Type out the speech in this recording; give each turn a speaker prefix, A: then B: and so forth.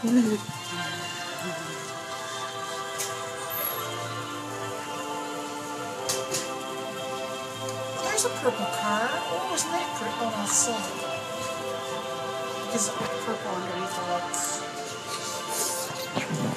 A: There's a purple car. Oh, isn't that pretty? Oh, that's silver. Because purple underneath the lights.